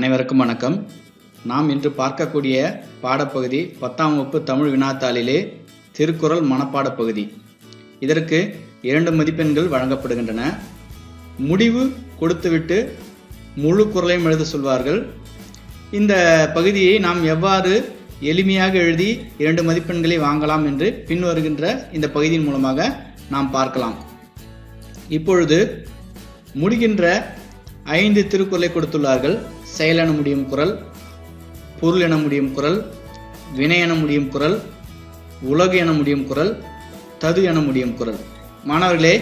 அனைவருக்கும் வணக்கம். நாம் இன்று பார்க்கக்கூடிய பாடப்பகுதி 10ஆம் வகுப்பு தமிழ் வினாத்தாளிலே திருக்குறள் மனப்பாட பகுதி. இதற்கு 2 மதிப்பெண்கள் வழங்கப்படுகின்றன. முடிவு கொடுத்துவிட்டு முழு குறளையும் எழுத சொல்வார்கள். இந்த பகுதியை நாம் எவ்வாறு எளிமையாக எழுதி 2 மதிப்பெண்களை வாங்கலாம் என்று பின்வருகின்ற இந்த பகுதியின் மூலமாக நாம் பார்க்கலாம். இப்பொழுது முடிகின்ற 5 திருக்குறளை கொடுத்துள்ளார்கள். செயல் என முடியும் குறள், பொருள் என முடியும் குறள், வினை என முடியும் குறள், உலகு என முடியும் குறள், தது என முடியும் குறள். மாணவர்களே,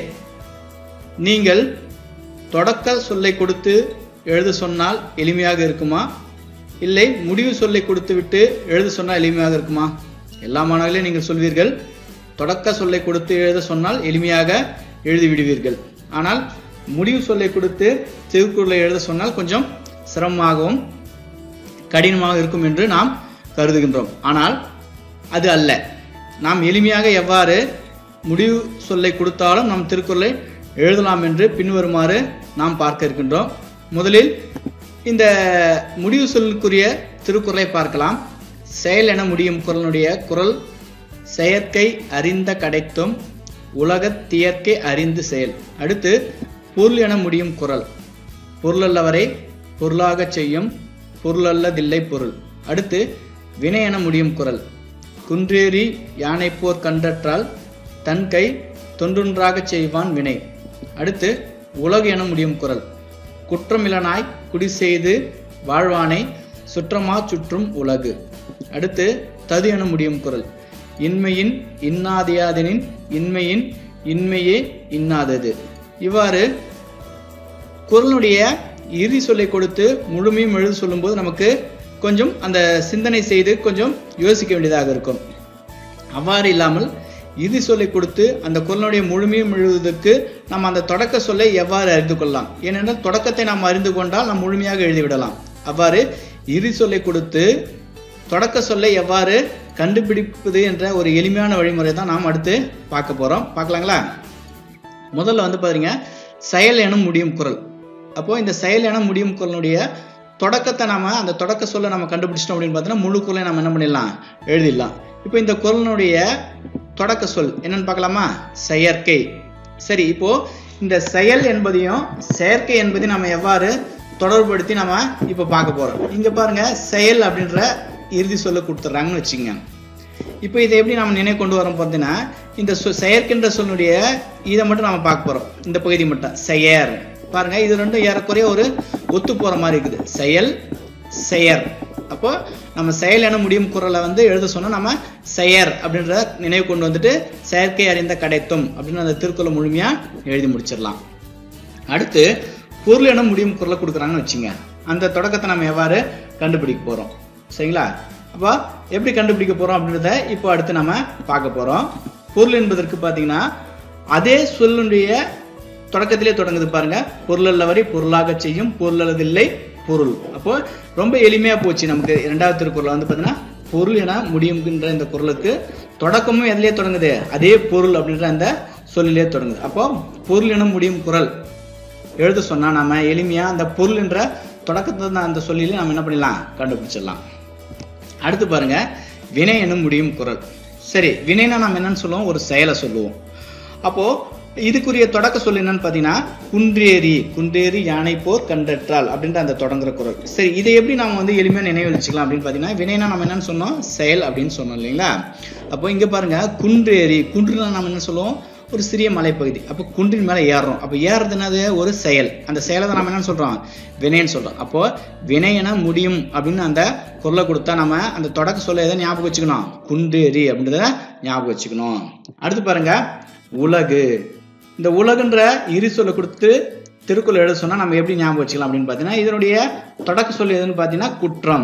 நீங்கள் தொடக்க சொல்லை கொடுத்து எழுத சொன்னால் எளிமையாக இருக்குமா, இல்லை முடிவு சொல்லை கொடுத்து விட்டு எழுத சொன்னால் எளிமையாக இருக்குமா? எல்லா மாணவர்களே நீங்கள் சொல்வீர்கள், தொடக்க சொல்லை கொடுத்து எழுத சொன்னால் எளிமையாக எழுதி விடுவீர்கள். ஆனால் முடிவு சொல்லை கொடுத்து திருக்குறளை எழுத சொன்னால் கொஞ்சம் சிரமமாகவும் கடினமாக இருக்கும் என்று நாம் கருதுகின்றோம். ஆனால் அது அல்ல. நாம் எளிமையாக எவ்வாறு முடிவு சொல்லை கொடுத்தாலும் நாம் திருக்குறளை எழுதலாம் என்று பின்வருமாறு நாம் பார்க்க இருக்கின்றோம். முதலில் இந்த முடிவு சொல்லுக்குரிய திருக்குறளை பார்க்கலாம். செயல் என முடியும் குறளுடைய குறள், செயற்கை அறிந்த கடைத்தும் உலகத் தியற்கை அறிந்து செயல். அடுத்து பொருள் என முடியும் குறள், பொருளல்லவரை பொருளாக செய்யும் பொருளல்லதில்லை பொருள். அடுத்து வினை என முடியும் குறள், குன்றேறி யானை போர் கண்டற்றால் தன் கை தொன்றொன்றாக செய்வான் வினை. அடுத்து உலகு என முடியும் குறள், குற்றமிலனாய் குடி செய்து வாழ்வானை சுற்றமா சுற்றும் உலகு. அடுத்து தது என முடியும் குறள், இன்மையின் இன்னாதியாதனின் இன்மையின் இன்மையே இன்னாதது. இவ்வாறு குறளுடைய இறுதி சொல்லை கொடுத்து முழுமையும் எழுத சொல்லும்போது நமக்கு கொஞ்சம் அந்த சிந்தனை செய்து கொஞ்சம் யோசிக்க வேண்டியதாக இருக்கும். அவ்வாறு இல்லாமல் இறுதி சொல்லை கொடுத்து அந்த குறளுடைய முழுமையும் எழுதுவதற்கு நம்ம அந்த தொடக்க சொல்லை எவ்வாறு அறிந்து கொள்ளலாம்? ஏனென்றால் தொடக்கத்தை நாம் அறிந்து கொண்டால் நாம் முழுமையாக எழுதிவிடலாம். அவ்வாறு இறுதி சொல்லை கொடுத்து தொடக்க சொல்லை எவ்வாறு கண்டுபிடிப்பது என்ற ஒரு எளிமையான வழிமுறை தான் நாம் அடுத்து பார்க்க போறோம். பார்க்கலாங்களா? முதல்ல பாருங்க, செயல் எனும் முடியும் குறள். அப்போ இந்த செயல் என முடியும் குறளுடைய தொடக்கத்தை நாம அந்த தொடக்க சொல்ல நம்ம கண்டுபிடிச்சிட்டோம் அப்படின்னு பார்த்தோம்னா முழு குறளை நம்ம என்ன பண்ணிடலாம், எழுதிடலாம். இப்போ இந்த குறளுடைய தொடக்க சொல் என்னன்னு பார்க்கலாமா? செயற்கை. சரி, இப்போ இந்த செயல் என்பதையும் செயற்கை என்பதையும் நம்ம எவ்வாறு தொடர்புபடுத்தி நம்ம இப்போ பார்க்க போறோம். இங்க பாருங்க, செயல் அப்படின்ற இறுதி சொல்ல கொடுத்துட்றாங்கன்னு வச்சுங்க. இப்போ இதை எப்படி நம்ம நினைவு கொண்டு வரோம் பார்த்தீங்கன்னா, இந்த செயற்கின்ற சொல்லுடைய இதை மட்டும் நம்ம பார்க்க போறோம். இந்த பகுதி மட்டும் செயற் பாருங்க, இது ரெண்டும் ஏறக்குறைய ஒரு ஒத்து போற மாதிரி இருக்குது. செயல் செயற். அப்போ நம்ம செயல் என முடியும் குறளை எழுத சொன்னா நம்ம செயற் அப்படின்ற நினைவு கொண்டு வந்துட்டு செயற்கை அறிந்த கடைத்தும் அப்படின்னு அந்த திருக்குறளை முழுமையா எழுதி முடிச்சிடலாம். அடுத்து பொருள் என முடியும் குறளை கொடுக்குறாங்கன்னு வச்சுங்க. அந்த தொடக்கத்தை நம்ம எவ்வாறு கண்டுபிடிக்க போறோம், சரிங்களா? அப்போ எப்படி கண்டுபிடிக்க போறோம் அப்படின்றத இப்போ அடுத்து நம்ம பார்க்க போறோம். பொருள் என்பதற்கு பார்த்தீங்கன்னா அதே சொல்லுடைய தொடக்கத்திலே தொடங்குது பாருங்க, பொருளல்லவரை பொருளாக செய்யும் பொருளல்லதில்லை பொருள். அப்போ ரொம்ப எளிமையா போச்சு நமக்கு. 2வது திருக்குறள் பார்த்தீங்கன்னா பொருள் என முடியும்ன்ற இந்த குறளுக்கு தொடக்கமும் எதிலே தொடங்குது, அதே பொருள் அப்படின்ற அந்த சொல்லிலே தொடங்குது. அப்போ பொருள் என முடியும் குறள் எழுத சொன்னா நம்ம எளிமையா அந்த பொருள் என்ற தொடக்கத்தை அந்த சொல்லிலே நம்ம என்ன பண்ணிடலாம், கண்டுபிடிச்சிடலாம். அடுத்து பாருங்க, வினை எனும் முடியும் குறள். சரி, வினைனா நம்ம என்னன்னு சொல்லுவோம், ஒரு செயலை சொல்லுவோம். அப்போ இதுக்குரிய தொடக்க சொல் என்னன்னு பாத்தீங்கன்னா குன்றேறி குன்றேறி யானை போர் கண்டற்றால் அப்படின்ற அந்த தொடங்குற குறள். சரி, இதை எப்படி நாம எளிமையா நினைவு வச்சுக்கலாம் அப்படின்னு பாத்தீங்கன்னா, வினைனா நம்ம என்னன்னு சொன்னோம், செயல் அப்படின்னு சொன்னோம் இல்லைங்களா? அப்போ இங்க பாருங்க, குன்றேறி, குன்றுனா நம்ம என்ன சொல்லுவோம், ஒரு சிறிய மலைப்பகுதி. அப்போ குன்றின் மேல ஏறுறோம். அப்போ ஏறது என்னது, ஒரு செயல். அந்த செயலை தான் நம்ம என்னன்னு சொல்றோம், வினைன்னு சொல்றோம். அப்போ வினை என முடியும் அப்படின்னு அந்த குறளை கொடுத்தா நம்ம அந்த தொடக்க சொல்ல எதை ஞாபகம் வச்சுக்கணும், குன்றேறி அப்படின்றத ஞாபகம் வச்சுக்கணும். அடுத்து பாருங்க, உலகு. இந்த உலகுன்ற இரு சொல்ல கொடுத்து திருக்குறள் எழுத சொன்னா நம்ம எப்படி ஞாபகம் வச்சுக்கலாம் அப்படின்னு பாத்தீங்கன்னா, இதனுடைய தொடக்க சொல் எதுன்னு பாத்தீங்கன்னா குற்றம்.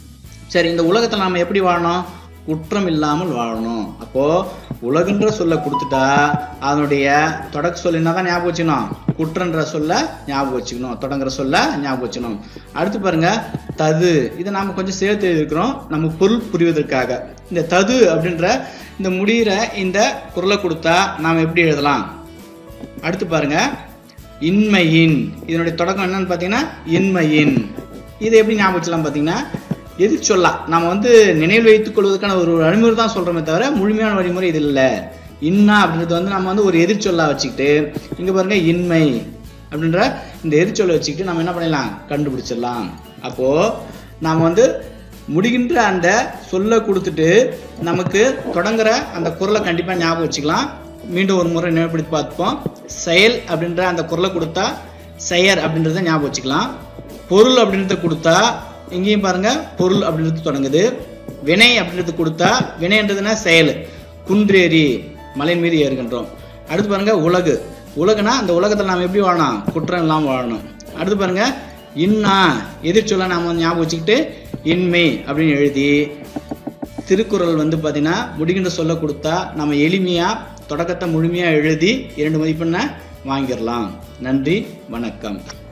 சரி, இந்த உலகத்துல நாம எப்படி வாழணும், குற்றம் இல்லாமல் வாழணும். அப்போ உலகுன்ற சொல்ல கொடுத்துட்டா அதனுடைய தொடக்க சொல் என்னதான் ஞாபகம் வச்சுக்கணும், குற்றன்ற சொல்ல ஞாபகம் வச்சுக்கணும், தொடங்குற சொல்ல ஞாபகம் வச்சுக்கணும். அடுத்து பாருங்க, தது. இதை நாம கொஞ்சம் சேர்த்து எழுதிக்கிறோம் நம்ம பொருள் புரிவதற்காக. இந்த தது அப்படின்ற இந்த முடிகிற இந்த குறளை கொடுத்தா நாம எப்படி எழுதலாம்? அடுத்து பாருங்க, இன்மையின். இதனுடைய தொடக்கம் என்னன்னு பாத்தீங்கன்னா இன்மையின். இதை எப்படி ஞாபகம் வச்சலாம் பார்த்தீங்கன்னா, எதிர்ச்சொல்லா நம்ம வந்து நினைவில் வைத்துக் கொள்வதற்கான ஒரு வழிமுறை தான் சொல்கிறோமே தவிர முழுமையான வழிமுறை இது இல்லை. இன்னா அப்படின்றது வந்து நம்ம வந்து ஒரு எதிர்ச்சொல்லா வச்சுக்கிட்டு, இங்கே பாருங்க இன்மை அப்படின்ற இந்த எதிர்ச்சொல்லை வச்சுக்கிட்டு நம்ம என்ன பண்ணிடலாம், கண்டுபிடிச்சிடலாம். அப்போது நாம் வந்து முடிகின்ற அந்த சொல்லை கொடுத்துட்டு நமக்கு தொடங்குற அந்த குரலை கண்டிப்பாக ஞாபகம் வச்சுக்கலாம். மீண்டும் ஒரு முறை நினைவுபடுத்தி பார்த்துப்போம். செயல் அப்படின்ற அந்த குரலை கொடுத்தா செயர் அப்படின்றத ஞாபகம் வச்சுக்கலாம். பொருள் அப்படின்றத கொடுத்தா இங்கேயும் பாருங்க பொருள் அப்படின்றது தொடங்குது. வினை அப்படின்றது கொடுத்தா வினைன்றதுனா செயல், குன்றேறி மலையின் மீது ஏறுகின்றோம். அடுத்து பாருங்க உலகு, உலகுனா அந்த உலகத்தில் நாம் எப்படி வாழணும், குற்றம் இல்லாமல் வாழணும். அடுத்து பாருங்க இன்னா எதிர்ச்சொல்ல நாம் ஞாபகம் வச்சுக்கிட்டு இன்மை அப்படின்னு எழுதி, திருக்குறள் வந்து பார்த்தீங்கன்னா முடிகின்ற சொல்ல கொடுத்தா நம்ம எளிமையாக தொடக்கத்தை முழுமையாக எழுதி 2 மதிப்பெண்ணை வாங்கிடலாம். நன்றி, வணக்கம்.